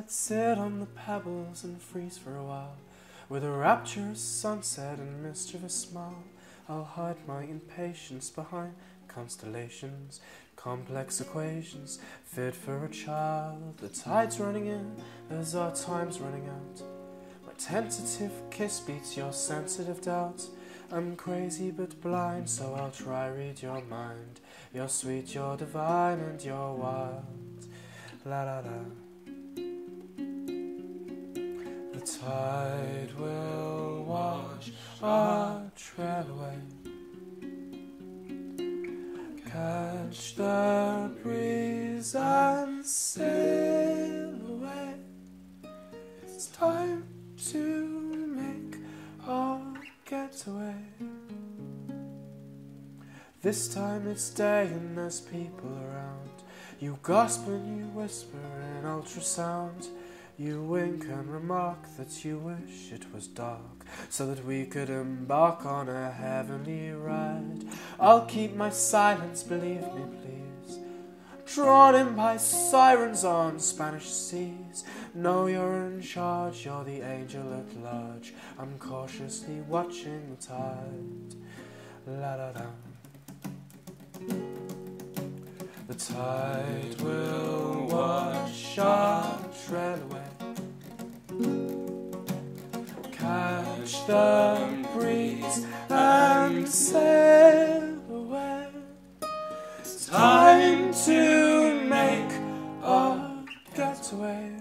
Let's sit on the pebbles and freeze for a while, with a rapturous sunset and mischievous smile. I'll hide my impatience behind constellations, complex equations, fit for a child. The tide's running in as our time's running out. My tentative kiss beats your sensitive doubt. I'm crazy but blind, so I'll try read your mind. You're sweet, you're divine, and you're wild. La la la. The tide will wash our trail away. Catch the breeze and sail away. It's time to make our getaway. This time it's day and there's people around. You gasp and you whisper in ultrasound. You wink and remark that you wish it was dark, so that we could embark on a heavenly ride. I'll keep my silence, believe me please, drawn in by sirens on Spanish seas. No, you're in charge, you're the angel at large. I'm cautiously watching the tide. La la la. The tide will wash our trail away. Catch the breeze and sail away. It's time to make our getaway.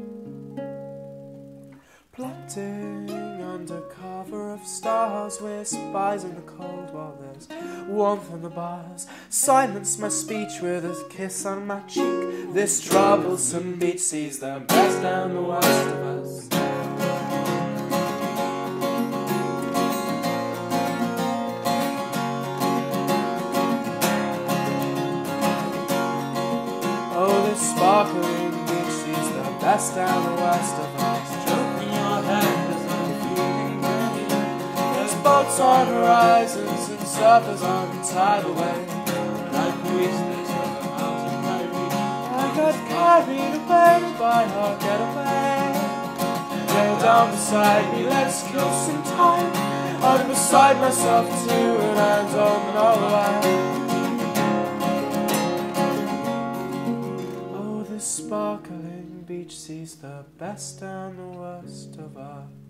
Plotting under cover of stars, we're spies in the cold while there's warmth in the bars. Silence my speech with a kiss on my cheek. This troublesome beach sees the best and the worst of us. Oh, this sparkling beach sees the best and the worst of us. Stroking your head as I'm feeling ready. There's boats on horizons and surfers on tidal waves. Like oysters on the mountain I reach. I got carried away by our getaway. Lay down beside me, let's kill some time. I'm beside myself too, and I don't know why. Sparkling beach sees the best and the worst of us.